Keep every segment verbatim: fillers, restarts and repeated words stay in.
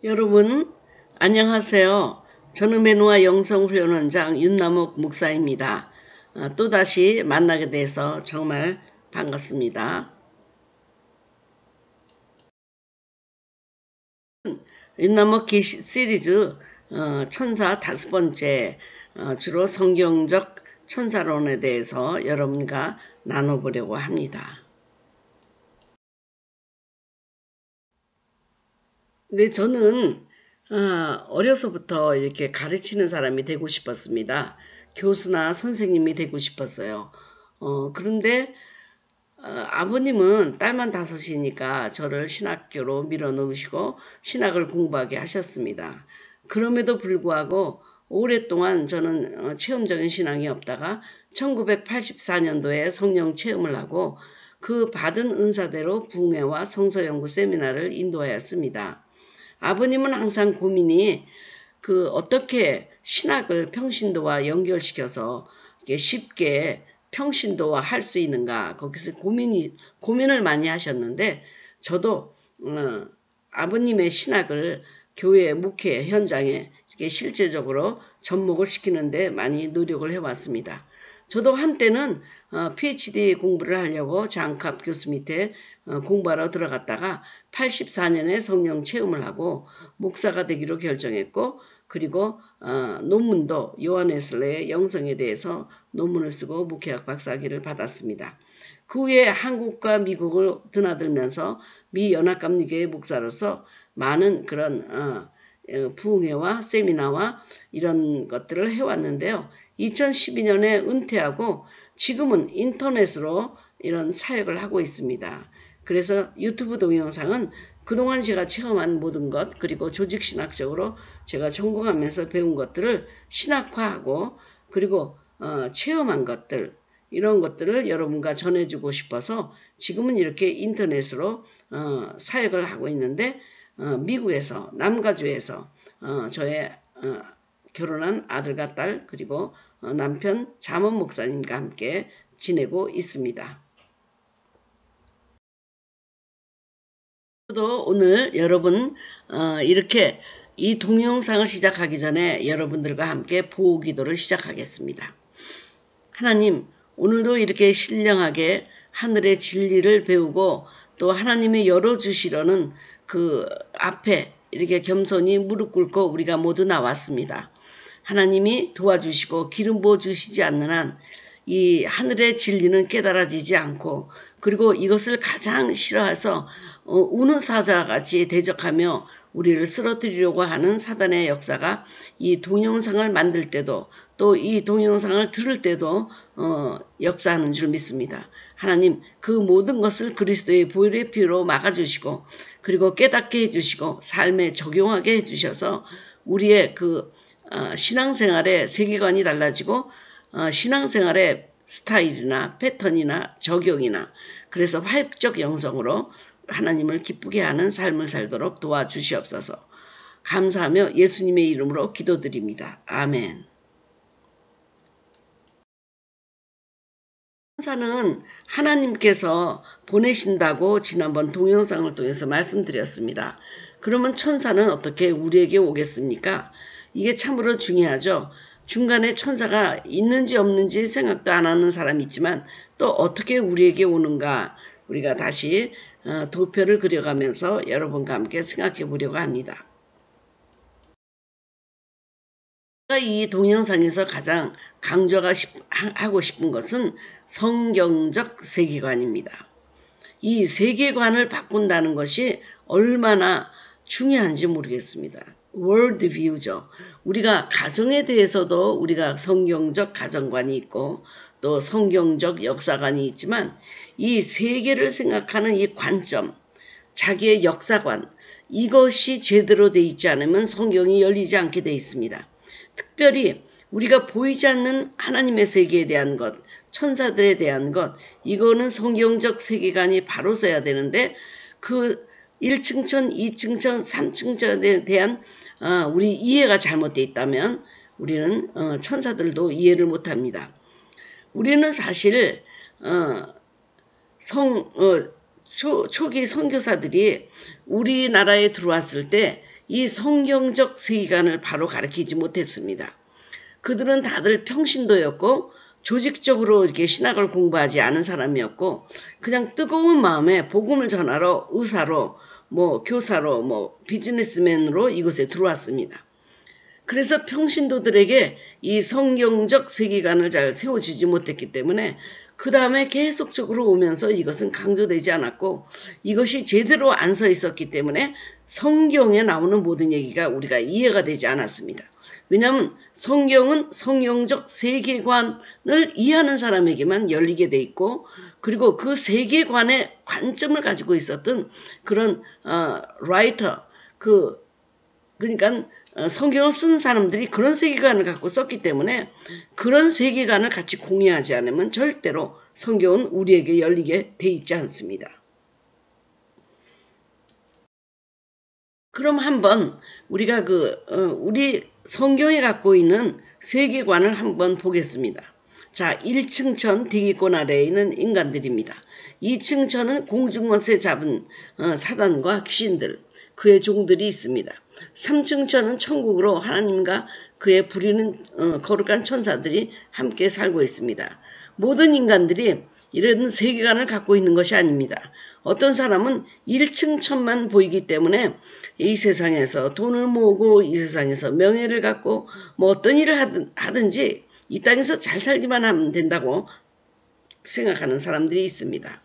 여러분 안녕하세요. 저는 매누아 영성훈련원장 윤남옥 목사입니다. 어, 또다시 만나게 돼서 정말 반갑습니다. 윤남옥 계시 시리즈 어, 천사 다섯 번째 어, 주로 성경적 천사론에 대해서 여러분과 나눠보려고 합니다. 네, 저는 어, 어려서부터 이렇게 가르치는 사람이 되고 싶었습니다. 교수나 선생님이 되고 싶었어요. 어, 그런데 어, 아버님은 딸만 다섯이니까 저를 신학교로 밀어넣으시고 신학을 공부하게 하셨습니다. 그럼에도 불구하고 오랫동안 저는 어, 체험적인 신앙이 없다가 천구백팔십사 년도에 성령 체험을 하고 그 받은 은사대로 붕해와 성서연구 세미나를 인도하였습니다. 아버님은 항상 고민이 그 어떻게 신학을 평신도와 연결시켜서 쉽게 평신도화 할 수 있는가 거기서 고민이 고민을 많이 하셨는데 저도 어, 아버님의 신학을 교회 목회 현장에 이렇게 실제적으로 접목을 시키는데 많이 노력을 해왔습니다. 저도 한때는 어, 피에이치디 공부를 하려고 장갑 교수 밑에 어, 공부하러 들어갔다가 팔십사 년에 성령 체험을 하고 목사가 되기로 결정했고 그리고 어, 논문도 요한 웨슬레의 영성에 대해서 논문을 쓰고 목회학 박사학위를 받았습니다. 그 후에 한국과 미국을 드나들면서 미 연합감리교회 목사로서 많은 그런 어, 부흥회와 세미나와 이런 것들을 해왔는데요. 이천십이 년에 은퇴하고 지금은 인터넷으로 이런 사역을 하고 있습니다. 그래서 유튜브 동영상은 그동안 제가 체험한 모든 것 그리고 조직신학적으로 제가 전공하면서 배운 것들을 신학화하고 그리고 어, 체험한 것들 이런 것들을 여러분과 전해주고 싶어서 지금은 이렇게 인터넷으로 어, 사역을 하고 있는데 어, 미국에서 남가주에서 어, 저의 어, 결혼한 아들과 딸 그리고 어, 남편 잠언 목사님과 함께 지내고 있습니다. 저도 오늘 여러분 어, 이렇게 이 동영상을 시작하기 전에 여러분들과 함께 보호기도를 시작하겠습니다. 하나님 오늘도 이렇게 신령하게 하늘의 진리를 배우고 또 하나님이 열어주시려는 그 앞에 이렇게 겸손히 무릎 꿇고 우리가 모두 나왔습니다. 하나님이 도와주시고 기름 부어주시지 않는 한 이 하늘의 진리는 깨달아지지 않고 그리고 이것을 가장 싫어해서 어, 우는 사자같이 대적하며 우리를 쓰러뜨리려고 하는 사단의 역사가 이 동영상을 만들 때도 또 이 동영상을 들을 때도 어, 역사하는 줄 믿습니다. 하나님 그 모든 것을 그리스도의 보혈의 피로 막아주시고 그리고 깨닫게 해주시고 삶에 적용하게 해주셔서 우리의 그 어, 신앙생활의 세계관이 달라지고 어, 신앙생활의 스타일이나 패턴이나 적용이나 그래서 화육적 영성으로 하나님을 기쁘게 하는 삶을 살도록 도와주시옵소서. 감사하며 예수님의 이름으로 기도드립니다. 아멘. 천사는 하나님께서 보내신다고 지난번 동영상을 통해서 말씀드렸습니다. 그러면 천사는 어떻게 우리에게 오겠습니까? 이게 참으로 중요하죠. 중간에 천사가 있는지 없는지 생각도 안 하는 사람이 있지만 또 어떻게 우리에게 오는가 우리가 다시 도표를 그려가면서 여러분과 함께 생각해 보려고 합니다. 이 동영상에서 가장 강조하고 싶은 것은 성경적 세계관입니다. 이 세계관을 바꾼다는 것이 얼마나 중요한지 모르겠습니다. 월드뷰죠. 우리가 가정에 대해서도 우리가 성경적 가정관이 있고 또 성경적 역사관이 있지만 이 세계를 생각하는 이 관점, 자기의 역사관 이것이 제대로 되어 있지 않으면 성경이 열리지 않게 되어 있습니다. 특별히 우리가 보이지 않는 하나님의 세계에 대한 것, 천사들에 대한 것 이거는 성경적 세계관이 바로 서야 되는데 그 일 층천, 이 층천, 삼 층천에 대한 어, 우리 이해가 잘못되어 있다면 우리는 어, 천사들도 이해를 못합니다. 우리는 사실 어, 성, 어, 초, 초기 선교사들이 우리나라에 들어왔을 때 이 성경적 세계관을 바로 가르치지 못했습니다. 그들은 다들 평신도였고 조직적으로 이렇게 신학을 공부하지 않은 사람이었고 그냥 뜨거운 마음에 복음을 전하러 의사로 뭐 교사로 뭐 비즈니스맨으로 이곳에 들어왔습니다. 그래서 평신도들에게 이 성경적 세계관을 잘 세워주지 못했기 때문에 그 다음에 계속적으로 오면서 이것은 강조되지 않았고 이것이 제대로 안 서 있었기 때문에 성경에 나오는 모든 얘기가 우리가 이해가 되지 않았습니다. 왜냐하면 성경은 성경적 세계관을 이해하는 사람에게만 열리게 돼 있고 그리고 그 세계관의 관점을 가지고 있었던 그런 어, 라이터 그 그러니까 어, 성경을 쓴 사람들이 그런 세계관을 갖고 썼기 때문에 그런 세계관을 같이 공유하지 않으면 절대로 성경은 우리에게 열리게 돼 있지 않습니다. 그럼 한번 우리가 그 어, 우리 성경이 갖고 있는 세계관을 한번 보겠습니다. 자, 일 층 천 대기권 아래에 있는 인간들입니다. 이 층 천은 공중것에 잡은 어, 사단과 귀신들, 그의 종들이 있습니다. 삼 층 천은 천국으로 하나님과 그의 부리는 어, 거룩한 천사들이 함께 살고 있습니다. 모든 인간들이 이런 세계관을 갖고 있는 것이 아닙니다. 어떤 사람은 일 층 천만 보이기 때문에 이 세상에서 돈을 모으고 이 세상에서 명예를 갖고 뭐 어떤 일을 하든, 하든지 이 땅에서 잘 살기만 하면 된다고 생각하는 사람들이 있습니다.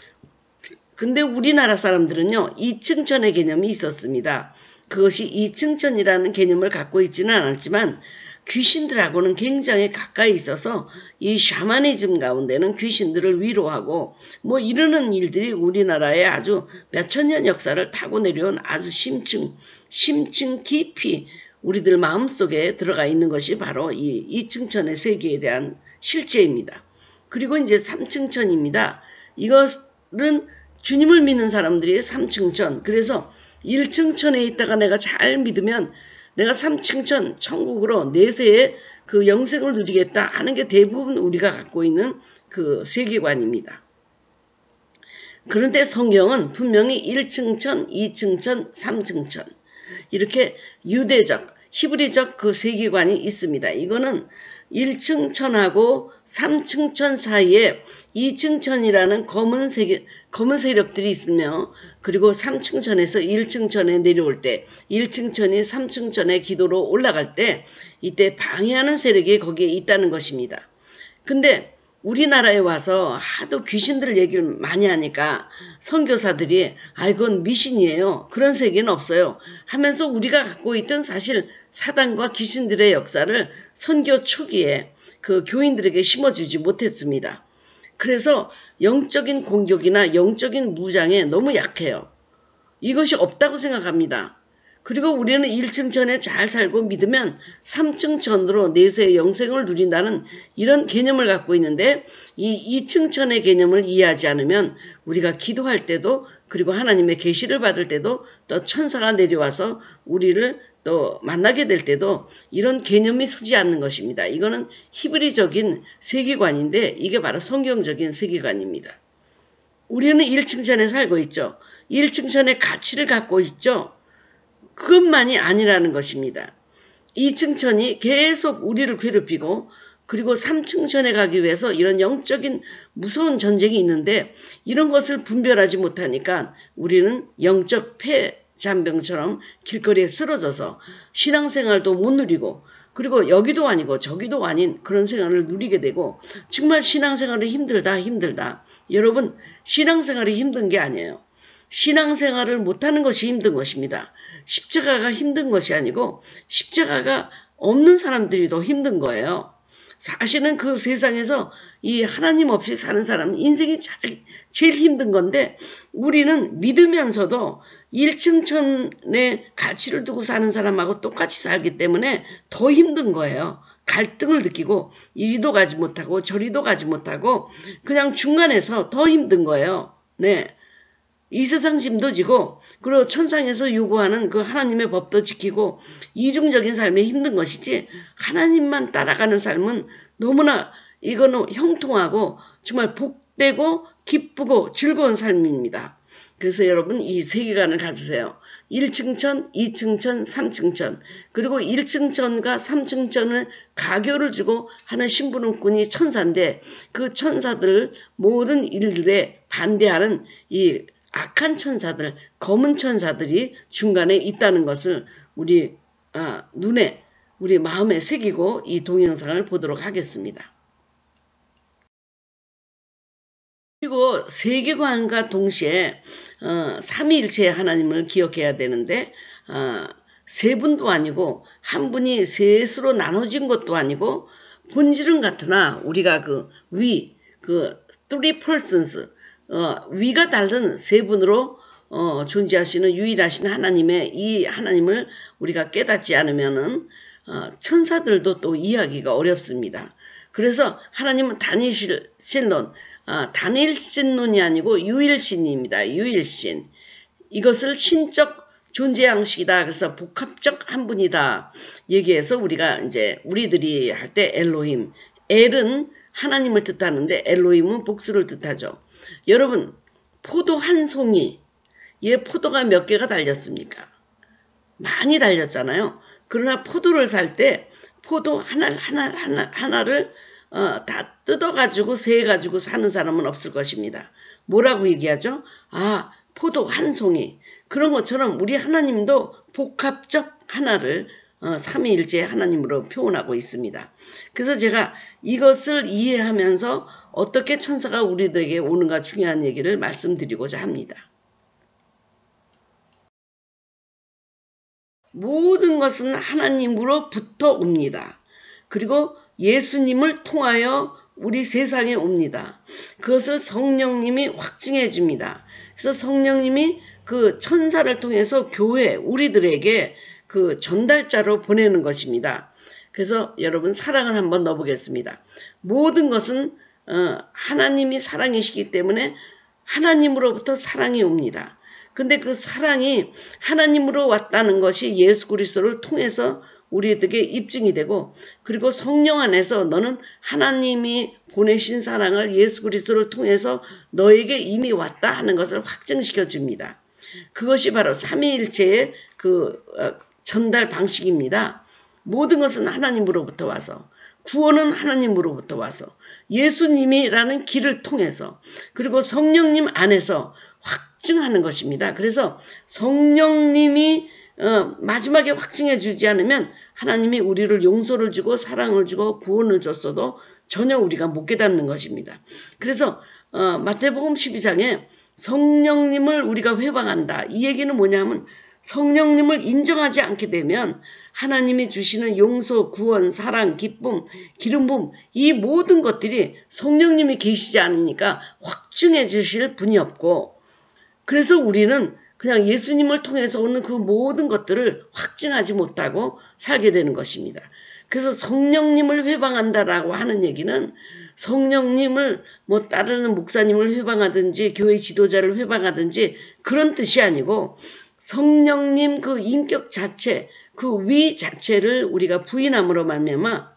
근데 우리나라 사람들은요, 이 층 천의 개념이 있었습니다. 그것이 이 층 천이라는 개념을 갖고 있지는 않았지만 귀신들하고는 굉장히 가까이 있어서 이 샤머니즘 가운데는 귀신들을 위로하고 뭐 이러는 일들이 우리나라에 아주 몇천 년 역사를 타고 내려온 아주 심층, 심층 깊이 우리들 마음속에 들어가 있는 것이 바로 이 이 층 천의 세계에 대한 실제입니다. 그리고 이제 삼 층 천입니다. 이것은 주님을 믿는 사람들이 삼 층 천, 그래서 일 층 천에 있다가 내가 잘 믿으면 내가 삼 층 천 천국으로 내세에 그 영생을 누리겠다 하는 게 대부분 우리가 갖고 있는 그 세계관입니다. 그런데 성경은 분명히 일 층 천, 이 층 천, 삼 층 천 이렇게 유대적, 히브리적 그 세계관이 있습니다. 이거는 일 층 천하고 삼 층 천 사이에 이 층 천이라는 검은 세계, 검은 세력들이 있으며 그리고 삼 층 천에서 일 층 천에 내려올 때 일 층 천이 삼 층 천의 기도로 올라갈 때 이때 방해하는 세력이 거기에 있다는 것입니다. 근데 우리나라에 와서 하도 귀신들 얘기를 많이 하니까 선교사들이 아 이건 미신이에요. 그런 세계는 없어요. 하면서 우리가 갖고 있던 사실 사단과 귀신들의 역사를 선교 초기에 그 교인들에게 심어주지 못했습니다. 그래서 영적인 공격이나 영적인 무장에 너무 약해요. 이것이 없다고 생각합니다. 그리고 우리는 일 층 천에 잘 살고 믿으면 삼 층 천으로 내세의 영생을 누린다는 이런 개념을 갖고 있는데 이 이 층 천의 개념을 이해하지 않으면 우리가 기도할 때도 그리고 하나님의 계시를 받을 때도 또 천사가 내려와서 우리를 또 만나게 될 때도 이런 개념이 서지 않는 것입니다. 이거는 히브리적인 세계관인데 이게 바로 성경적인 세계관입니다. 우리는 일 층 천에 살고 있죠. 일 층 천의 가치를 갖고 있죠. 그것만이 아니라는 것입니다. 이 층 천이 계속 우리를 괴롭히고 그리고 삼 층 천에 가기 위해서 이런 영적인 무서운 전쟁이 있는데 이런 것을 분별하지 못하니까 우리는 영적 폐잔병처럼 길거리에 쓰러져서 신앙생활도 못 누리고 그리고 여기도 아니고 저기도 아닌 그런 생활을 누리게 되고 정말 신앙생활이 힘들다 힘들다. 여러분 신앙생활이 힘든 게 아니에요. 신앙생활을 못하는 것이 힘든 것입니다. 십자가가 힘든 것이 아니고 십자가가 없는 사람들이 더 힘든 거예요. 사실은 그 세상에서 이 하나님 없이 사는 사람은 인생이 잘, 제일 힘든 건데 우리는 믿으면서도 일 층 천의 가치를 두고 사는 사람하고 똑같이 살기 때문에 더 힘든 거예요. 갈등을 느끼고 이리도 가지 못하고 저리도 가지 못하고 그냥 중간에서 더 힘든 거예요. 네. 이 세상 짐도 지고 그리고 천상에서 요구하는 그 하나님의 법도 지키고 이중적인 삶이 힘든 것이지 하나님만 따라가는 삶은 너무나 이거는 형통하고 정말 복되고 기쁘고 즐거운 삶입니다. 그래서 여러분 이 세계관을 가지세요. 일 층 천, 이 층 천, 삼 층 천. 그리고 일 층 천과 삼 층 천을 가교를 주고 하는 심부름꾼이 천사인데 그 천사들 모든 일들에 반대하는 이 악한 천사들, 검은 천사들이 중간에 있다는 것을 우리 아, 눈에, 우리 마음에 새기고 이 동영상을 보도록 하겠습니다. 그리고 세계관과 동시에 어, 삼위일체의 하나님을 기억해야 되는데 어, 세 분도 아니고 한 분이 셋으로 나눠진 것도 아니고 본질은 같으나 우리가 그 위, 그 three persons, 어, 위가 다른 세 분으로 어, 존재하시는 유일하신 하나님의 이 하나님을 우리가 깨닫지 않으면은 어, 천사들도 또 이해하기가 어렵습니다. 그래서 하나님은 다니엘신론, 아, 다니엘신론이 아니고 유일신입니다. 유일신. 이것을 신적 존재 양식이다. 그래서 복합적 한 분이다. 얘기해서 우리가 이제 우리들이 할 때 엘로힘. 엘은 하나님을 뜻하는데 엘로힘은 복수를 뜻하죠. 여러분, 포도 한 송이. 얘 포도가 몇 개가 달렸습니까? 많이 달렸잖아요. 그러나 포도를 살 때 포도 하나, 하나, 하나, 하나를 어, 다 뜯어가지고 세가지고 사는 사람은 없을 것입니다. 뭐라고 얘기하죠? 아, 포도 한 송이. 그런 것처럼 우리 하나님도 복합적 하나를 어, 삼위일체 하나님으로 표현하고 있습니다. 그래서 제가 이것을 이해하면서 어떻게 천사가 우리들에게 오는가 중요한 얘기를 말씀드리고자 합니다. 모든 것은 하나님으로부터 옵니다. 그리고 예수님을 통하여 우리 세상에 옵니다. 그것을 성령님이 확증해 줍니다. 그래서 성령님이 그 천사를 통해서 교회, 우리들에게 그 전달자로 보내는 것입니다. 그래서 여러분 사랑을 한번 넣어보겠습니다. 모든 것은 어, 하나님이 사랑이시기 때문에 하나님으로부터 사랑이 옵니다. 근데 그 사랑이 하나님으로 왔다는 것이 예수 그리스도를 통해서 우리에게 입증이 되고 그리고 성령 안에서 너는 하나님이 보내신 사랑을 예수 그리스도를 통해서 너에게 이미 왔다 하는 것을 확증시켜 줍니다. 그것이 바로 삼위일체의 그 전달 방식입니다. 모든 것은 하나님으로부터 와서 구원은 하나님으로부터 와서 예수님이라는 길을 통해서 그리고 성령님 안에서 확증하는 것입니다. 그래서 성령님이 어, 마지막에 확증해 주지 않으면 하나님이 우리를 용서를 주고 사랑을 주고 구원을 줬어도 전혀 우리가 못 깨닫는 것입니다. 그래서 어, 마태복음 십이 장에 성령님을 우리가 회방한다. 이 얘기는 뭐냐면 성령님을 인정하지 않게 되면 하나님이 주시는 용서, 구원, 사랑, 기쁨, 기름 부음 이 모든 것들이 성령님이 계시지 않으니까 확증해 주실 분이 없고 그래서 우리는 그냥 예수님을 통해서 오는 그 모든 것들을 확증하지 못하고 살게 되는 것입니다. 그래서 성령님을 회방한다라고 하는 얘기는 성령님을 뭐 따르는 목사님을 회방하든지 교회 지도자를 회방하든지 그런 뜻이 아니고 성령님 그 인격 자체, 그 위 자체를 우리가 부인함으로 말미암아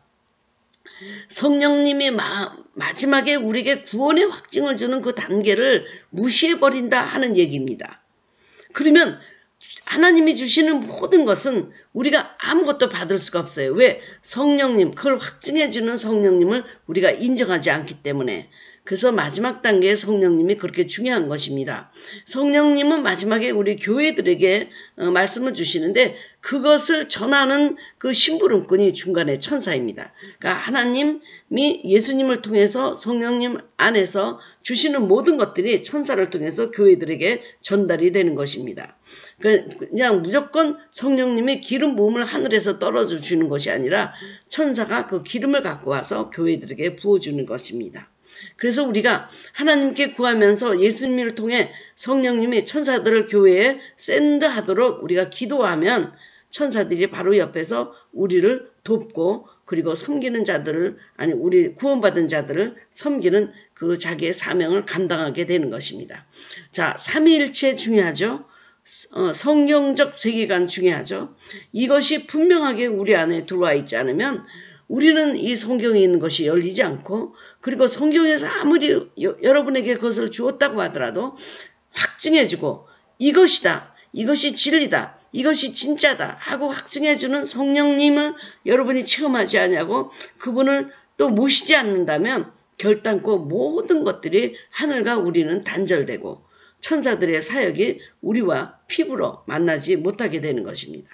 성령님이 마, 마지막에 우리에게 구원의 확증을 주는 그 단계를 무시해버린다 하는 얘기입니다. 그러면 하나님이 주시는 모든 것은 우리가 아무것도 받을 수가 없어요. 왜? 성령님, 그걸 확증해주는 성령님을 우리가 인정하지 않기 때문에. 그래서 마지막 단계의 성령님이 그렇게 중요한 것입니다. 성령님은 마지막에 우리 교회들에게 어, 말씀을 주시는데 그것을 전하는 그 심부름꾼이 중간에 천사입니다. 그러니까 하나님이 예수님을 통해서 성령님 안에서 주시는 모든 것들이 천사를 통해서 교회들에게 전달이 되는 것입니다. 그냥 무조건 성령님이 기름 부음을 하늘에서 떨어져 주는 것이 아니라 천사가 그 기름을 갖고 와서 교회들에게 부어주는 것입니다. 그래서 우리가 하나님께 구하면서 예수님을 통해 성령님이 천사들을 교회에 샌드하도록 우리가 기도하면 천사들이 바로 옆에서 우리를 돕고 그리고 섬기는 자들을 아니 우리 구원받은 자들을 섬기는 그 자기의 사명을 감당하게 되는 것입니다. 자, 삼위일체 중요하죠. 어, 성경적 세계관 중요하죠. 이것이 분명하게 우리 안에 들어와 있지 않으면 우리는 이 성경에 있는 것이 열리지 않고 그리고 성경에서 아무리 여, 여러분에게 그것을 주었다고 하더라도 확 확증해주고 이것이다, 이것이 진리다, 이것이 진짜다 하고 확증해주는 성령님을 여러분이 체험하지 않냐고 그분을 또 모시지 않는다면 결단코 모든 것들이 하늘과 우리는 단절되고 천사들의 사역이 우리와 피부로 만나지 못하게 되는 것입니다.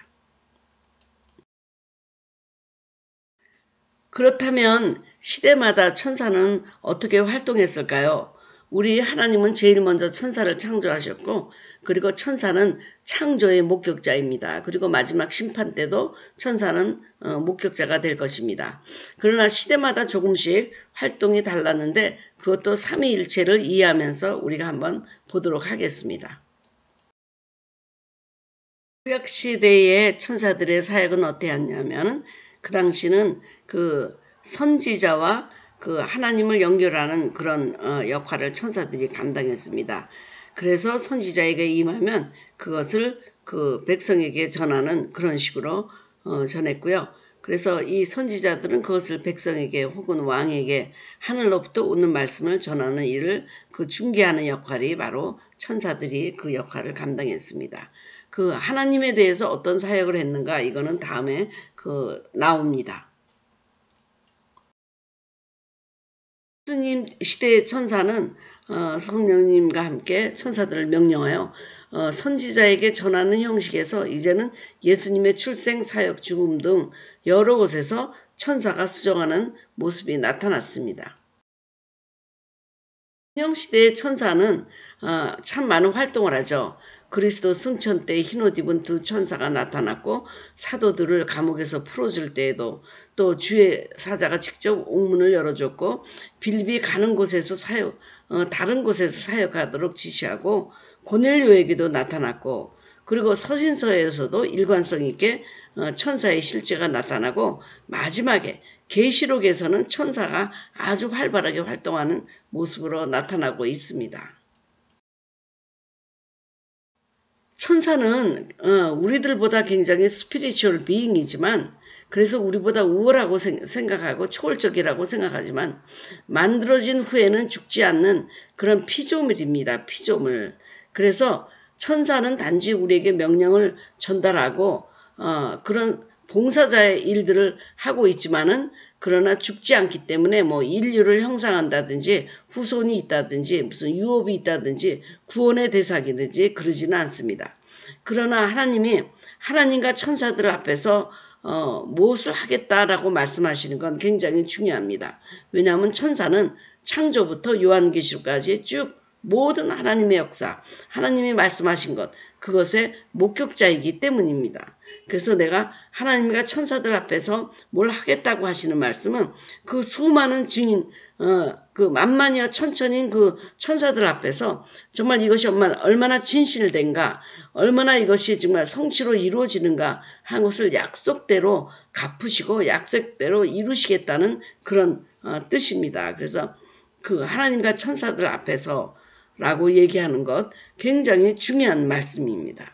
그렇다면 시대마다 천사는 어떻게 활동했을까요? 우리 하나님은 제일 먼저 천사를 창조하셨고 그리고 천사는 창조의 목격자입니다. 그리고 마지막 심판 때도 천사는 목격자가 될 것입니다. 그러나 시대마다 조금씩 활동이 달랐는데 그것도 삼위일체를 이해하면서 우리가 한번 보도록 하겠습니다. 구약시대의 천사들의 사역은 어땠냐면 그 당시는 그 선지자와 그 하나님을 연결하는 그런 어, 역할을 천사들이 감당했습니다. 그래서 선지자에게 임하면 그것을 그 백성에게 전하는 그런 식으로 어, 전했고요. 그래서 이 선지자들은 그것을 백성에게 혹은 왕에게 하늘로부터 오는 말씀을 전하는 일을 그 중개하는 역할이 바로 천사들이 그 역할을 감당했습니다. 그 하나님에 대해서 어떤 사역을 했는가 이거는 다음에 그 나옵니다. 예수님 시대의 천사는 어, 성령님과 함께 천사들을 명령하여 어, 선지자에게 전하는 형식에서 이제는 예수님의 출생, 사역, 죽음 등 여러 곳에서 천사가 수정하는 모습이 나타났습니다. 신약시대의 천사는 어, 참 많은 활동을 하죠. 그리스도 승천 때 흰옷 입은 두 천사가 나타났고 사도들을 감옥에서 풀어줄 때에도 또 주의 사자가 직접 옥문을 열어줬고 빌립이 가는 곳에서 사역, 어, 다른 곳에서 사역하도록 지시하고 고넬료에게도 나타났고 그리고 서신서에서도 일관성 있게 어, 천사의 실제가 나타나고 마지막에 계시록에서는 천사가 아주 활발하게 활동하는 모습으로 나타나고 있습니다. 천사는 어, 우리들보다 굉장히 스피리추얼 비잉이지만 그래서 우리보다 우월하고 생각하고 초월적이라고 생각하지만 만들어진 후에는 죽지 않는 그런 피조물입니다. 피조물. 그래서 천사는 단지 우리에게 명령을 전달하고 어, 그런 봉사자의 일들을 하고 있지만은 그러나 죽지 않기 때문에 뭐 인류를 형상한다든지 후손이 있다든지 무슨 유업이 있다든지 구원의 대상이든지 그러지는 않습니다. 그러나 하나님이 하나님과 천사들 앞에서 어, 무엇을 하겠다라고 말씀하시는 건 굉장히 중요합니다. 왜냐하면 천사는 창조부터 요한계시록까지 쭉 모든 하나님의 역사, 하나님이 말씀하신 것, 그것의 목격자이기 때문입니다. 그래서 내가 하나님과 천사들 앞에서 뭘 하겠다고 하시는 말씀은 그 수많은 증인, 어, 그 만만이와 천천인 그 천사들 앞에서 정말 이것이 얼마나 진실된가, 얼마나 이것이 정말 성취로 이루어지는가 한 것을 약속대로 갚으시고 약속대로 이루시겠다는 그런 어, 뜻입니다. 그래서 그 하나님과 천사들 앞에서 라고 얘기하는 것 굉장히 중요한 말씀입니다.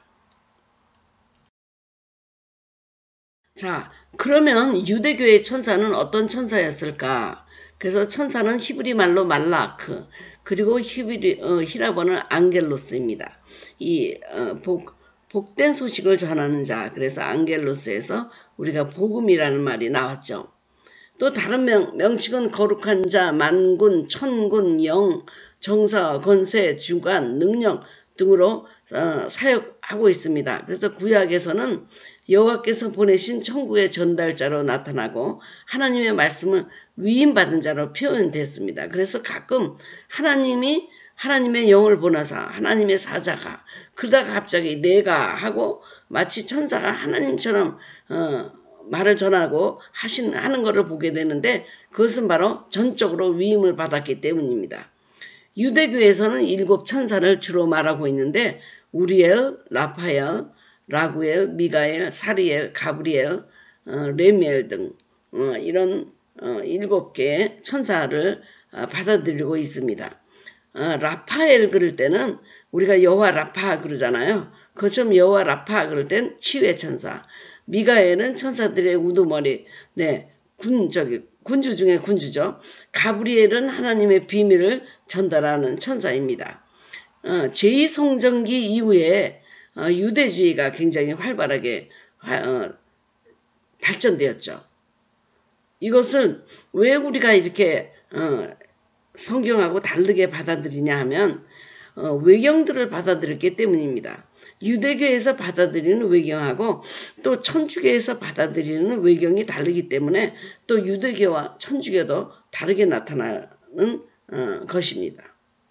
자, 그러면 유대교의 천사는 어떤 천사였을까? 그래서 천사는 히브리 말로 말라크, 그리고 히브리, 어, 히라버는 앙겔로스입니다. 이 어, 복, 복된 소식을 전하는 자, 그래서 앙겔로스에서 우리가 복음이라는 말이 나왔죠. 또 다른 명, 명칭은 거룩한 자, 만군, 천군, 영, 정사, 권세, 주관, 능력 등으로 어, 사역하고 있습니다. 그래서 구약에서는 여호와께서 보내신 천국의 전달자로 나타나고 하나님의 말씀을 위임받은 자로 표현됐습니다. 그래서 가끔 하나님이 하나님의 영을 보내사 하나님의 사자가 그러다가 갑자기 내가 하고 마치 천사가 하나님처럼 어, 말을 전하고 하신, 하는 것을 보게 되는데 그것은 바로 전적으로 위임을 받았기 때문입니다. 유대교에서는 일곱 천사를 주로 말하고 있는데 우리엘, 라파엘, 라구엘, 미가엘, 사리엘, 가브리엘, 어, 레미엘 등 어, 이런 어, 일곱 개의 천사를 어, 받아들이고 있습니다. 어, 라파엘 그럴 때는 우리가 여호와 라파 그러잖아요. 그처럼 여호와 라파 그럴 땐 치유의 천사. 미가엘은 천사들의 우두머리, 네, 군, 저기, 군주 중에 군주죠. 가브리엘은 하나님의 비밀을 전달하는 천사입니다. 어, 제이 성전기 이후에 어, 유대주의가 굉장히 활발하게 어, 발전되었죠. 이것을 왜 우리가 이렇게 어, 성경하고 다르게 받아들이냐 하면 어, 외경들을 받아들였기 때문입니다. 유대교에서 받아들이는 외경하고 또 천주교에서 받아들이는 외경이 다르기 때문에 또 유대교와 천주교도 다르게 나타나는 어, 것입니다.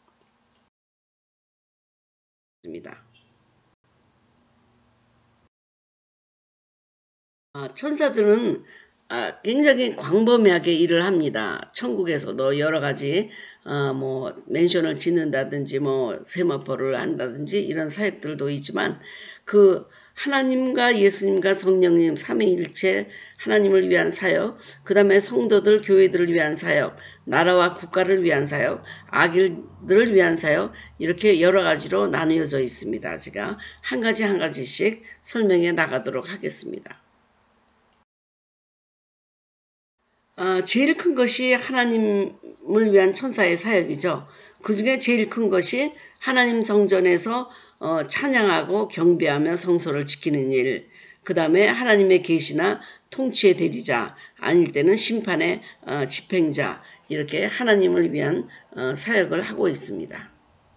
아, 천사들은 아, 굉장히 광범위하게 일을 합니다. 천국에서도 여러 가지 어, 뭐 맨션을 짓는다든지 뭐 세마포를 한다든지 이런 사역들도 있지만 그 하나님과 예수님과 성령님 삼위일체 하나님을 위한 사역, 그 다음에 성도들 교회들을 위한 사역, 나라와 국가를 위한 사역, 아기들을 위한 사역 이렇게 여러 가지로 나누어져 있습니다. 제가 한 가지 한 가지씩 설명해 나가도록 하겠습니다. 어, 제일 큰 것이 하나님을 위한 천사의 사역이죠. 그 중에 제일 큰 것이 하나님 성전에서 어, 찬양하고 경배하며 성소를 지키는 일, 그 다음에 하나님의 계시나 통치의 대리자, 아닐 때는 심판의 어, 집행자, 이렇게 하나님을 위한 어, 사역을 하고 있습니다.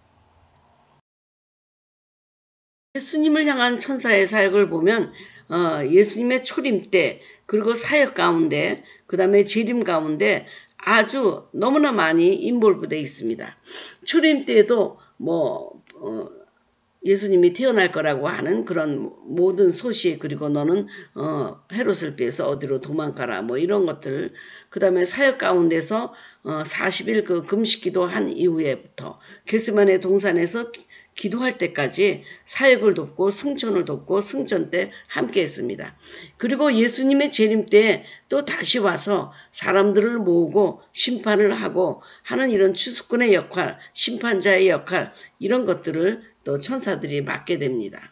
예수님을 향한 천사의 사역을 보면 어, 예수님의 초림 때 그리고 사역 가운데 그 다음에 재림 가운데 아주 너무나 많이 인볼브되어 있습니다. 초림 때에도 뭐 어, 예수님이 태어날 거라고 하는 그런 모든 소식 그리고 너는 어, 헤롯을 피해서 어디로 도망가라 뭐 이런 것들 그 다음에 사역 가운데서 어, 사십 일 그 금식 기도한 이후에부터 겟세마네 동산에서 기도할 때까지 사역을 돕고 승천을 돕고 승천 때 함께 했습니다. 그리고 예수님의 재림 때 또 다시 와서 사람들을 모으고 심판을 하고 하는 이런 추수꾼의 역할, 심판자의 역할 이런 것들을 또 천사들이 맡게 됩니다.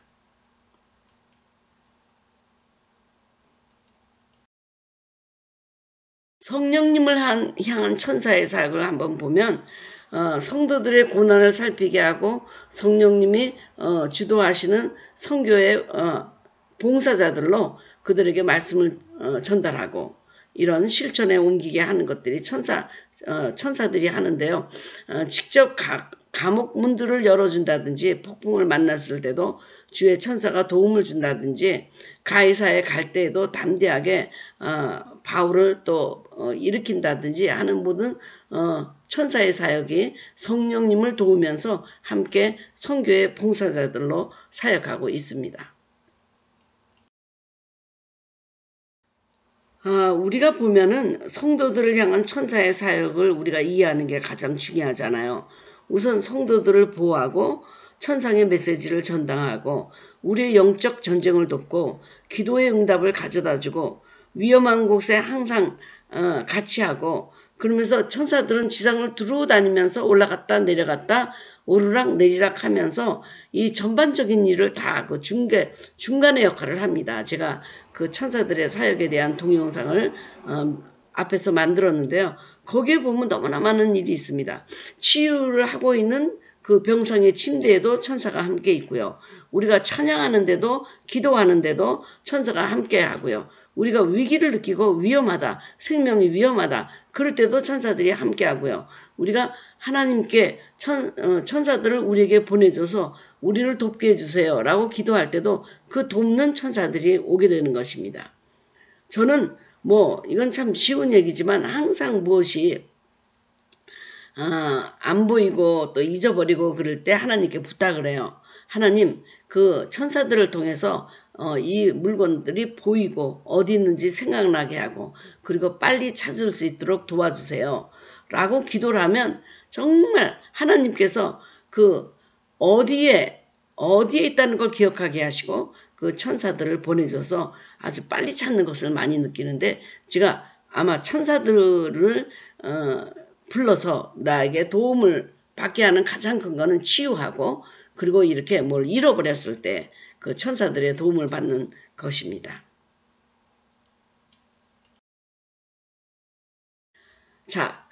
성령님을 향한 천사의 사역을 한번 보면 어, 성도들의 고난을 살피게 하고 성령님이 어, 주도하시는 선교의 어, 봉사자들로 그들에게 말씀을 어, 전달하고 이런 실천에 옮기게 하는 것들이 천사, 어, 천사들이 하는데요. 어, 직접 가, 감옥 문들을 열어준다든지 폭풍을 만났을 때도 주의 천사가 도움을 준다든지 가이사에 갈 때에도 담대하게 어, 바울을 또 어, 일으킨다든지 하는 모든 어, 천사의 사역이 성령님을 도우면서 함께 선교의 봉사자들로 사역하고 있습니다. 어, 우리가 보면은 성도들을 향한 천사의 사역을 우리가 이해하는 게 가장 중요하잖아요. 우선 성도들을 보호하고 천상의 메시지를 전당하고 우리의 영적 전쟁을 돕고 기도의 응답을 가져다주고 위험한 곳에 항상 어, 같이 하고 그러면서 천사들은 지상을 두루 다니면서 올라갔다 내려갔다 오르락 내리락 하면서 이 전반적인 일을 다 그 중개, 중간의 역할을 합니다. 제가 그 천사들의 사역에 대한 동영상을 어, 앞에서 만들었는데요. 거기에 보면 너무나 많은 일이 있습니다. 치유를 하고 있는 그 병상의 침대에도 천사가 함께 있고요. 우리가 찬양하는데도 기도하는데도 천사가 함께 하고요. 우리가 위기를 느끼고 위험하다, 생명이 위험하다 그럴 때도 천사들이 함께 하고요. 우리가 하나님께 천, 어, 천사들을 우리에게 보내줘서 우리를 돕게 해주세요 라고 기도할 때도 그 돕는 천사들이 오게 되는 것입니다. 저는 뭐 이건 참 쉬운 얘기지만 항상 무엇이 어, 안 보이고 또 잊어버리고 그럴 때 하나님께 부탁을 해요. 하나님 그 천사들을 통해서 어, 이 물건들이 보이고 어디 있는지 생각나게 하고 그리고 빨리 찾을 수 있도록 도와주세요. 라고 기도를 하면 정말 하나님께서 그 어디에 어디에 있다는 걸 기억하게 하시고 그 천사들을 보내줘서 아주 빨리 찾는 것을 많이 느끼는데 제가 아마 천사들을 어, 불러서 나에게 도움을 받게 하는 가장 큰 거는 치유하고 그리고 이렇게 뭘 잃어버렸을 때 그 천사들의 도움을 받는 것입니다. 자,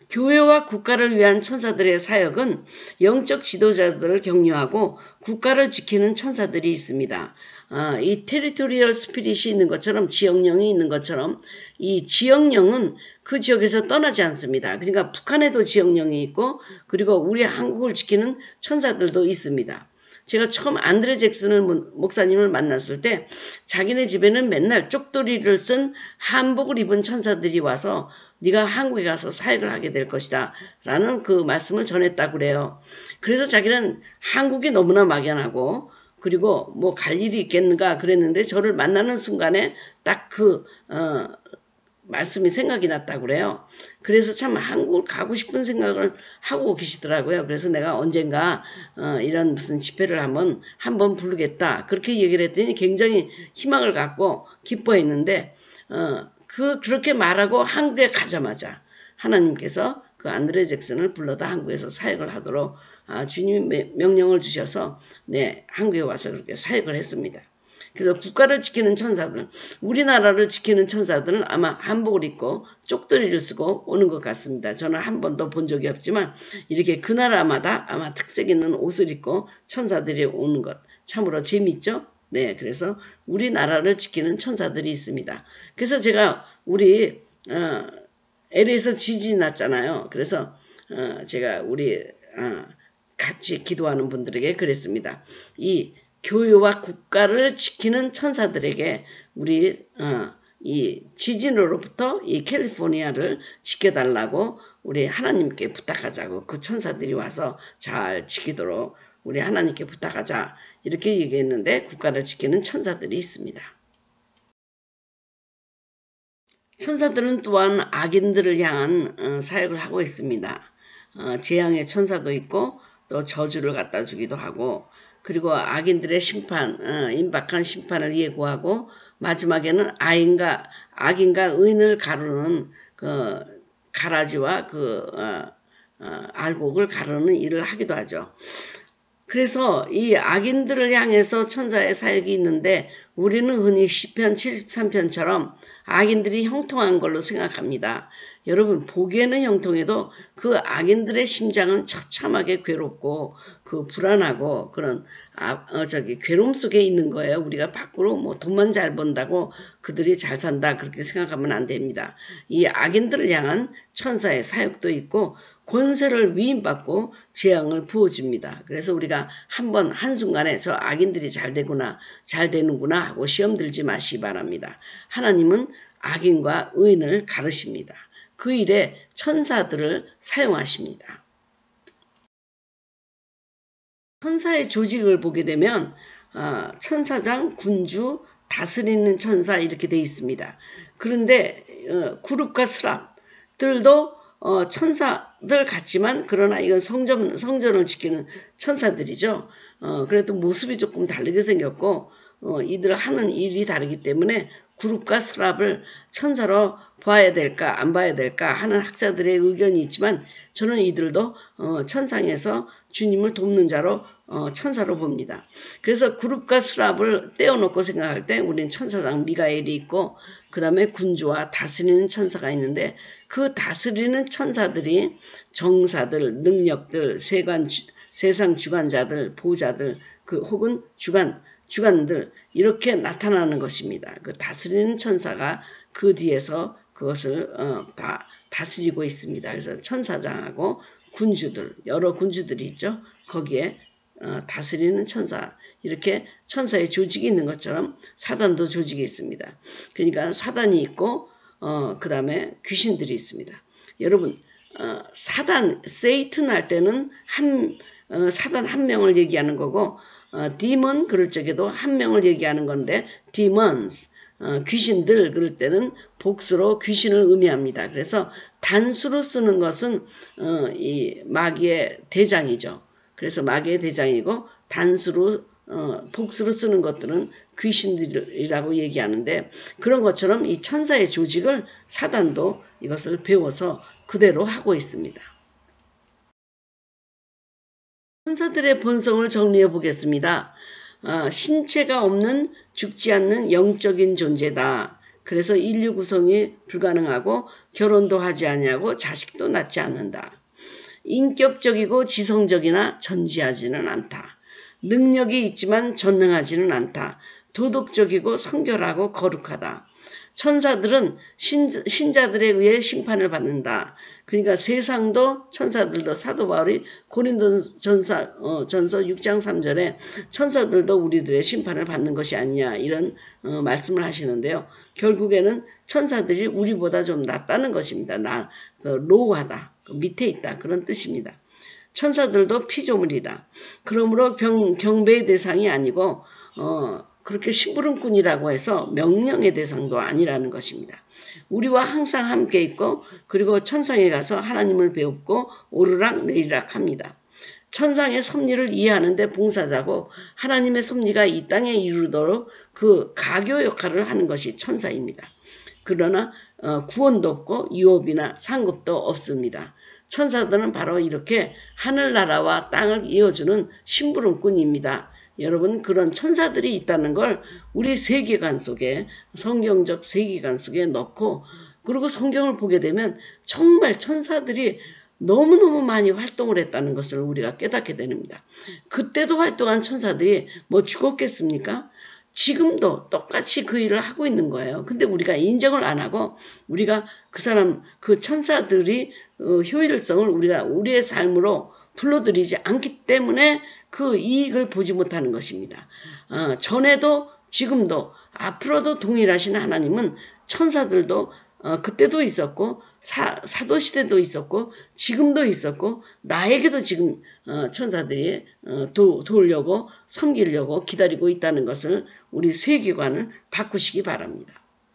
교회와 국가를 위한 천사들의 사역은 영적 지도자들을 격려하고 국가를 지키는 천사들이 있습니다. 어, 이 테리토리얼 스피릿이 있는 것처럼 지역령이 있는 것처럼 이 지역령은 그 지역에서 떠나지 않습니다. 그러니까 북한에도 지역령이 있고 그리고 우리 한국을 지키는 천사들도 있습니다. 제가 처음 안드레 잭슨을 목사님을 만났을 때 자기네 집에는 맨날 쪽도리를 쓴 한복을 입은 천사들이 와서 네가 한국에 가서 사역을 하게 될 것이다 라는 그 말씀을 전했다고 그래요. 그래서 자기는 한국이 너무나 막연하고 그리고 뭐 갈 일이 있겠는가 그랬는데 저를 만나는 순간에 딱 그 어, 말씀이 생각이 났다고 그래요. 그래서 참 한국을 가고 싶은 생각을 하고 계시더라고요. 그래서 내가 언젠가 어, 이런 무슨 집회를 한번 한번 부르겠다 그렇게 얘기를 했더니 굉장히 희망을 갖고 기뻐했는데 어, 그 그렇게 말하고 한국에 가자마자 하나님께서 그 안드레 잭슨을 불러다 한국에서 사역을 하도록 아, 주님이 명령을 주셔서 네 한국에 와서 그렇게 사역을 했습니다. 그래서 국가를 지키는 천사들, 우리나라를 지키는 천사들은 아마 한복을 입고 쪽도리를 쓰고 오는 것 같습니다. 저는 한 번도 본 적이 없지만 이렇게 그 나라마다 아마 특색 있는 옷을 입고 천사들이 오는 것 참으로 재밌죠? 네, 그래서 우리나라를 지키는 천사들이 있습니다. 그래서 제가 우리 어, 엘에이에서 지진이 났잖아요. 그래서 어, 제가 우리 어, 같이 기도하는 분들에게 그랬습니다. 이 교회와 국가를 지키는 천사들에게 우리 어, 이 지진으로부터 이 캘리포니아를 지켜달라고 우리 하나님께 부탁하자고 그 천사들이 와서 잘 지키도록 우리 하나님께 부탁하자 이렇게 얘기했는데 국가를 지키는 천사들이 있습니다. 천사들은 또한 악인들을 향한 어, 사역을 하고 있습니다. 어, 재앙의 천사도 있고 또 저주를 갖다 주기도 하고 그리고 악인들의 심판, 어, 임박한 심판을 예고하고 마지막에는 아인과 악인과 의인을 가르는 그 가라지와 그 어, 어, 알곡을 가르는 일을 하기도 하죠. 그래서 이 악인들을 향해서 천사의 사역이 있는데 우리는 흔히 시편 칠십삼 편처럼 악인들이 형통한 걸로 생각합니다. 여러분 보기에는 형통해도 그 악인들의 심장은 처참하게 괴롭고 그 불안하고 그런 아, 어, 저기 괴로움 속에 있는 거예요. 우리가 밖으로 뭐 돈만 잘 번다고 그들이 잘 산다 그렇게 생각하면 안 됩니다. 이 악인들을 향한 천사의 사역도 있고 권세를 위임받고 재앙을 부어줍니다. 그래서 우리가 한번 한순간에 저 악인들이 잘 되구나 잘 되는구나 하고 시험 들지 마시기 바랍니다. 하나님은 악인과 의인을 가르십니다. 그 일에 천사들을 사용하십니다. 천사의 조직을 보게 되면 어, 천사장, 군주, 다스리는 천사 이렇게 되어 있습니다. 그런데 어, 구룹과 스랍들도 어, 천사들 같지만 그러나 이건 성전, 성전을 지키는 천사들이죠. 어, 그래도 모습이 조금 다르게 생겼고 어, 이들 하는 일이 다르기 때문에 그룹과 스랍을 천사로 봐야 될까 안 봐야 될까 하는 학자들의 의견이 있지만 저는 이들도 어, 천상에서 주님을 돕는 자로 어, 천사로 봅니다. 그래서 그룹과 스랍을 떼어놓고 생각할 때 우리는 천사장 미가엘이 있고 그 다음에 군주와 다스리는 천사가 있는데 그 다스리는 천사들이 정사들, 능력들, 세관, 세상 주관자들, 보좌들 그 혹은 주관 주관들 이렇게 나타나는 것입니다. 그 다스리는 천사가 그 뒤에서 그것을 어, 다 다스리고 있습니다. 그래서 천사장하고 군주들 여러 군주들이 있죠. 거기에 어, 다스리는 천사 이렇게 천사의 조직이 있는 것처럼 사단도 조직이 있습니다. 그러니까 사단이 있고 어, 그 다음에 귀신들이 있습니다. 여러분 어, 사단 세이튼 할 때는 한 어, 사단 한 명을 얘기하는 거고 어, 디먼 그럴 적에도 한 명을 얘기하는 건데 디먼스 어, 귀신들 그럴 때는 복수로 귀신을 의미합니다. 그래서 단수로 쓰는 것은 어, 이 마귀의 대장이죠. 그래서 마귀의 대장이고 단수로 어, 복수로 쓰는 것들은 귀신들이라고 얘기하는데 그런 것처럼 이 천사의 조직을 사단도 이것을 배워서 그대로 하고 있습니다. 천사들의 본성을 정리해 보겠습니다. 어, 신체가 없는 죽지 않는 영적인 존재다. 그래서 인류 구성이 불가능하고 결혼도 하지 아니하고 자식도 낳지 않는다. 인격적이고 지성적이나 전지하지는 않다. 능력이 있지만 전능하지는 않다. 도덕적이고 성결하고 거룩하다. 천사들은 신, 신자들에 의해 심판을 받는다. 그러니까 세상도 천사들도 사도 바울이 고린도전서 어, 전서 육 장 삼 절에 천사들도 우리들의 심판을 받는 것이 아니냐 이런 어, 말씀을 하시는데요. 결국에는 천사들이 우리보다 좀 낫다는 것입니다. 나, 그, 로우하다. 그 밑에 있다. 그런 뜻입니다. 천사들도 피조물이다. 그러므로 병, 경배의 대상이 아니고 어, 그렇게 심부름꾼이라고 해서 명령의 대상도 아니라는 것입니다. 우리와 항상 함께 있고 그리고 천상에 가서 하나님을 배웁고 오르락 내리락 합니다. 천상의 섭리를 이해하는 데 봉사자고 하나님의 섭리가 이 땅에 이루도록 그 가교 역할을 하는 것이 천사입니다. 그러나 구원도 없고 유업이나 상급도 없습니다. 천사들은 바로 이렇게 하늘나라와 땅을 이어주는 심부름꾼입니다. 여러분 그런 천사들이 있다는 걸 우리 세계관 속에 성경적 세계관 속에 넣고 그리고 성경을 보게 되면 정말 천사들이 너무너무 많이 활동을 했다는 것을 우리가 깨닫게 됩니다. 그때도 활동한 천사들이 뭐 죽었겠습니까? 지금도 똑같이 그 일을 하고 있는 거예요. 근데 우리가 인정을 안 하고 우리가 그 사람 그 천사들이 효율성을 우리가 우리의 삶으로 불러들이지 않기 때문에 그 이익을 보지 못하는 것입니다. 어, 전에도 지금도 앞으로도 동일하신 하나님은 천사들도 어, 그때도 있었고 사, 사도시대도 있었고 지금도 있었고 나에게도 지금 어, 천사들이 어, 도, 도우려고 섬기려고 기다리고 있다는 것을 우리 세계관을 바꾸시기 바랍니다.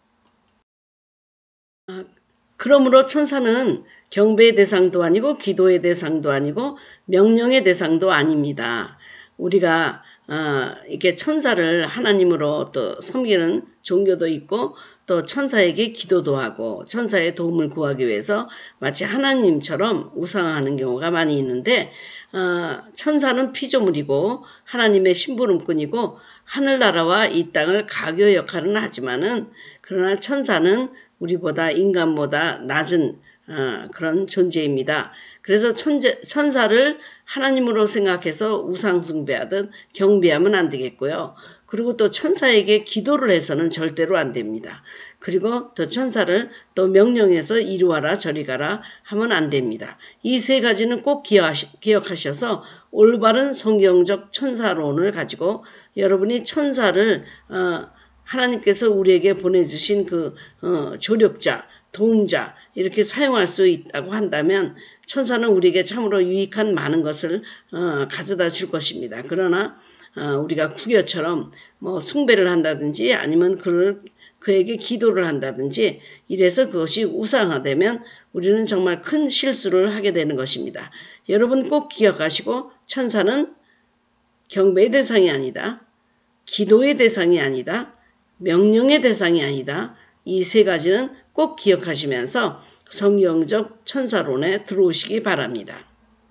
아, 그러므로 천사는 경배의 대상도 아니고 기도의 대상도 아니고 명령의 대상도 아닙니다. 우리가 어, 이렇게 천사를 하나님으로 또 섬기는 종교도 있고 또 천사에게 기도도 하고 천사의 도움을 구하기 위해서 마치 하나님처럼 우상화하는 경우가 많이 있는데 어, 천사는 피조물이고 하나님의 심부름꾼이고 하늘나라와 이 땅을 가교 역할은 하지만은 그러나 천사는 우리보다 인간보다 낮은 어, 그런 존재입니다. 그래서 천재, 천사를 하나님으로 생각해서 우상 숭배하듯 경배하면 안 되겠고요. 그리고 또 천사에게 기도를 해서는 절대로 안 됩니다. 그리고 또 천사를 또 명령해서 이리 와라 저리 가라 하면 안 됩니다. 이 세 가지는 꼭 기억하셔서 올바른 성경적 천사론을 가지고 여러분이 천사를 어, 하나님께서 우리에게 보내주신 그 어, 조력자, 도움자 이렇게 사용할 수 있다고 한다면 천사는 우리에게 참으로 유익한 많은 것을 어, 가져다 줄 것입니다. 그러나 어, 우리가 구겨처럼 뭐 숭배를 한다든지 아니면 그를 그에게 기도를 한다든지 이래서 그것이 우상화되면 우리는 정말 큰 실수를 하게 되는 것입니다. 여러분 꼭 기억하시고 천사는 경배의 대상이 아니다. 기도의 대상이 아니다. 명령의 대상이 아니다. 이 세 가지는 꼭 기억하시면서 성경적 천사론에 들어오시기 바랍니다.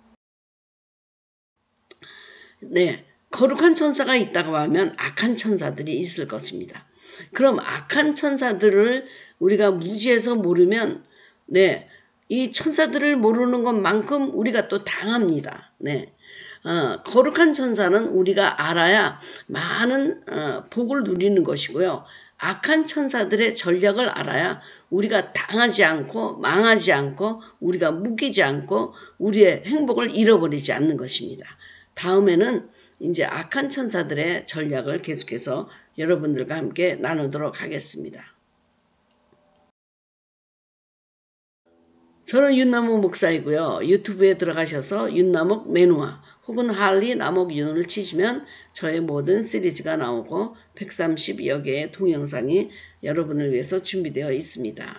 네, 거룩한 천사가 있다고 하면 악한 천사들이 있을 것입니다. 그럼 악한 천사들을 우리가 무지해서 모르면 네, 이 천사들을 모르는 것만큼 우리가 또 당합니다. 네. 어, 거룩한 천사는 우리가 알아야 많은 어, 복을 누리는 것이고요. 악한 천사들의 전략을 알아야 우리가 당하지 않고 망하지 않고 우리가 묶이지 않고 우리의 행복을 잃어버리지 않는 것입니다. 다음에는 이제 악한 천사들의 전략을 계속해서 여러분들과 함께 나누도록 하겠습니다. 저는 윤남옥 목사이고요. 유튜브에 들어가셔서 윤남옥 매누아 혹은 할리 남옥윤을 치시면 저의 모든 시리즈가 나오고 백삼십여 개의 동영상이 여러분을 위해서 준비되어 있습니다.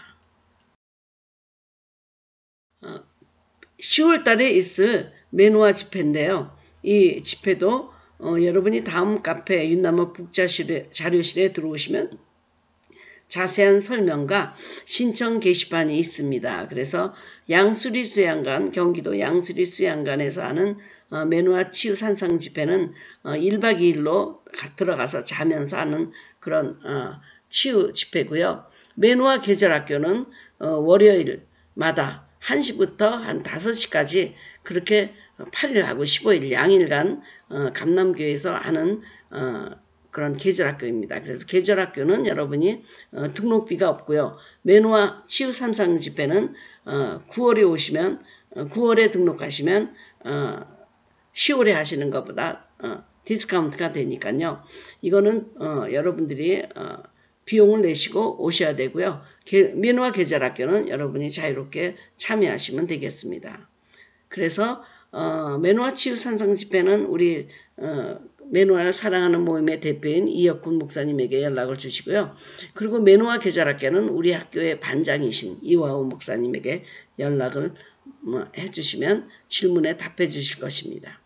어, 시월 달에 있을 매누아 집회인데요. 이 집회도 어, 여러분이 다음 카페 윤남옥 북자료실에 들어오시면 자세한 설명과 신청 게시판이 있습니다. 그래서 양수리 수양관, 경기도 양수리 수양관에서 하는 어, 매누아 치유 산상 집회는 어, 일 박 이 일로 들어가서 자면서 하는 그런 어, 치유 집회고요. 매누아 계절학교는 어, 월요일마다 한 시부터 한 다섯 시까지 그렇게 팔 일하고 십오 일 양일간 어, 감남교에서 하는 어, 그런 계절학교입니다. 그래서 계절학교는 여러분이 어, 등록비가 없고요. 매누아 치유 삼상 집회는 어, 구월에 오시면 어, 구월에 등록하시면 어, 시월에 하시는 것보다 어, 디스카운트가 되니까요. 이거는 어, 여러분들이 어, 비용을 내시고 오셔야 되고요. 매누아 계절학교는 여러분이 자유롭게 참여하시면 되겠습니다. 그래서 어, 매누아 치유 산상 집회는 우리 어, 매누아를 사랑하는 모임의 대표인 이혁군 목사님에게 연락을 주시고요. 그리고 매누아 계절학교는 우리 학교의 반장이신 이화우 목사님에게 연락을 뭐, 해주시면 질문에 답해 주실 것입니다.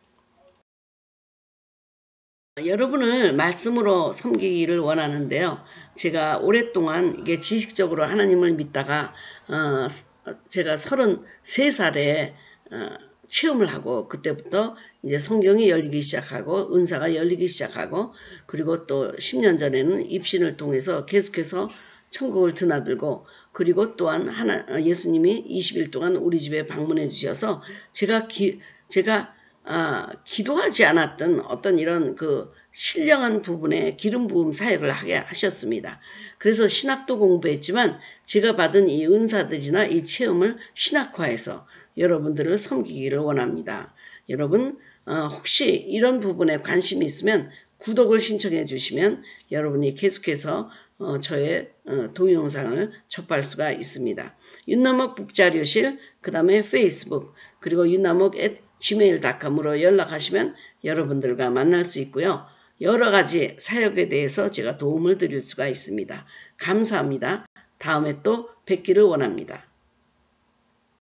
여러분을 말씀으로 섬기기를 원하는데요. 제가 오랫동안 이게 지식적으로 하나님을 믿다가 어, 제가 서른세 살에 어, 체험을 하고 그때부터 이제 성경이 열리기 시작하고 은사가 열리기 시작하고 그리고 또 십 년 전에는 입신을 통해서 계속해서 천국을 드나들고 그리고 또한 하나 예수님이 이십 일 동안 우리 집에 방문해 주셔서 제가 기, 제가 아, 기도하지 않았던 어떤 이런 그 신령한 부분에 기름 부음 사역을 하게 하셨습니다. 그래서 신학도 공부했지만 제가 받은 이 은사들이나 이 체험을 신학화해서 여러분들을 섬기기를 원합니다. 여러분 어, 혹시 이런 부분에 관심이 있으면 구독을 신청해 주시면 여러분이 계속해서 어, 저의 어, 동영상을 접할 수가 있습니다. 윤남옥 북자료실, 그 다음에 페이스북, 그리고 윤남옥 at 지메일 닷컴으로 연락하시면 여러분들과 만날 수 있고요. 여러 가지 사역에 대해서 제가 도움을 드릴 수가 있습니다. 감사합니다. 다음에 또 뵙기를 원합니다.